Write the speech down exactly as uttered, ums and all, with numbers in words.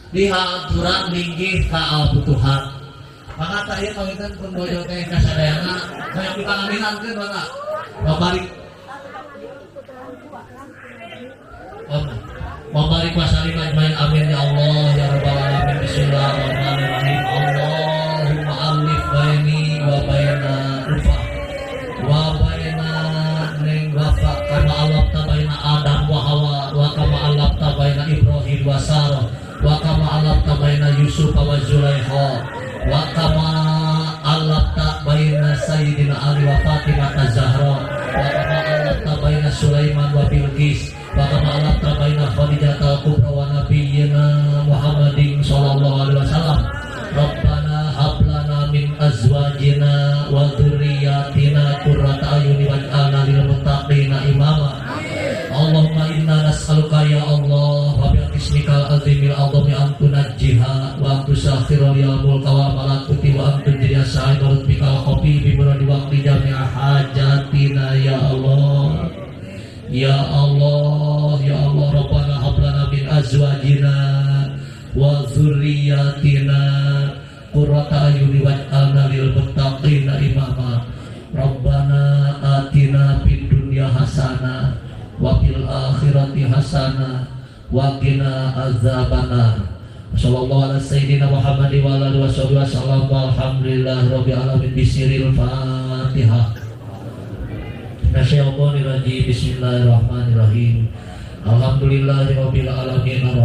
lihat turang linggih ka albutuhan. Maka ieu kawitan pun bojo teh kasadayana kayak dipangaminankeun Bapak. Babari Babari pasari majmain amin ya Allah ya rabbal alamin. Bismillahirrahmanirrahim. Allahumma alif baini wa baina ufa wa baina ning wafa kama alafta baina Adam wa Hawa wa kama alafta baina Ibrahim wa Sarah wa kama alafta baina Yusuf wa Zulaikha wa kama alafta baina Sayyidina Ali wa Fatimah az-Zahra wa kama alafta baina Sulaiman wa Bilqis wa kama alafta baina Khadijah al-Kubra wa nabiyyina Muhammadin sallallahu alaihi wasallam. Rabbana hab lana min azwajina wa dzurriyyatina qurrata a'yunin waj'alna lil muttaqina imama. Allahumma inna nas'aluka ya Allah wa bi ismikal azimil azami an tunajjiha wa tusakhira ya mulka wa malakuti wa an tunjiya sa'idat bikal qafi bi muradi waqti jami'a hajatina ya Allah. Ya Allah, ya Allah, Rabbana hab lana min azwajina wa dzurriyyatina qurrata a'yunin waj'alna lil muttaqina imama. Rabbana atina fid dunya hasanah wa fil akhirati hasanah wa qina adzabannar. Sallallahu ala sayyidina Muhammad wa ala alihi wasallam. Alhamdulillah rabbil alamin. Bismillahil Fatihah. Nasyaitonir rajim. Bismillahirrahmanirrahim. Alhamdulillahirabbil alamin.